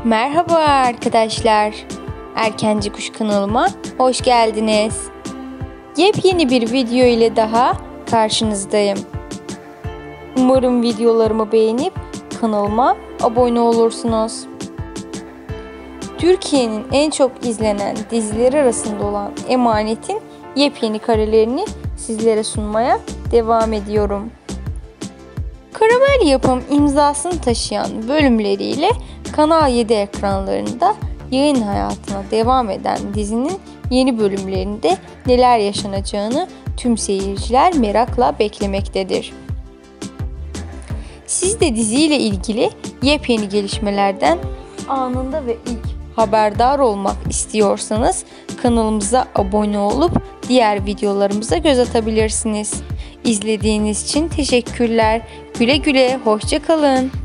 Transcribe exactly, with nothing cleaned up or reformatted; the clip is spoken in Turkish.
Merhaba arkadaşlar. Erkenci Kuş kanalıma hoş geldiniz. Yepyeni bir video ile daha karşınızdayım. Umarım videolarımı beğenip kanalıma abone olursunuz. Türkiye'nin en çok izlenen dizileri arasında olan Emanet'in yepyeni karelerini sizlere sunmaya devam ediyorum. Karamel Yapım imzasını taşıyan bölümleriyle Kanal yedi ekranlarında yayın hayatına devam eden dizinin yeni bölümlerinde neler yaşanacağını tüm seyirciler merakla beklemektedir. Siz de diziyle ilgili yepyeni gelişmelerden anında ve ilk haberdar olmak istiyorsanız kanalımıza abone olup diğer videolarımıza göz atabilirsiniz. İzlediğiniz için teşekkürler. Güle güle, hoşça kalın.